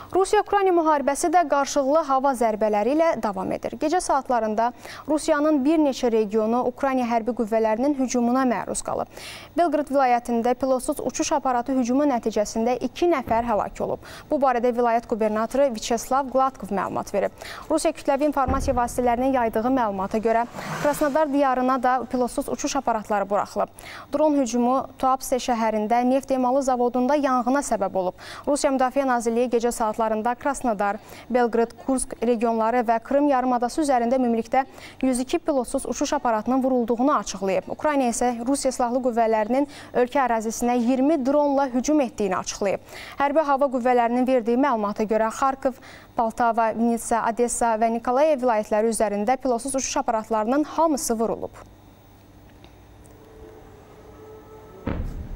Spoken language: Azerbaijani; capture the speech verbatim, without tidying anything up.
Rusiya-Ukrayna müharibəsi də qarşılıqlı hava zərbələri ilə davam edir. Gecə saatlarında Rusiyanın bir neçə regionu Ukrayna hərbi qüvvələrinin hücumuna məruz qalıb. Belqrad vilayətində pilotsuz uçuş aparatı hücumu nəticəsində iki nəfər həlak olub. Bu barədə vilayət qubernatoru Vyacheslav Gladkov məlumat verib. Rusiya kütləvi informasiya vasitələrinin yaydığı məlumata görə Krasnodar diyarına da pilotsuz uçuş aparatları buraxılıb. Dron hücumu Tuapse şəhərində neft emalı zavodunda yanğına səbəb olub. Rusiya Müdafiə Nazirliyi gecə saatlarında Krasnodar, Belqrad, Kursk regionları və Krım yarımadası üzərində ümumilikdə yüz iki pilotsuz uçuş aparatının vurulduğunu açıqlayıb. Ukrayna isə Rusiya silahlı qüvvələrinin ölkə ərazisinə iyirmi dronla hücum etdiyini açıqlayıb. Hərbi hava qüvvələrinin verdiyi məlumata görə Xarkov, Poltava, Vinitsa, Odessa və Nikolayev vilayətləri üzərində pilotsuz uçuş aparatlarının hamısı vurulub.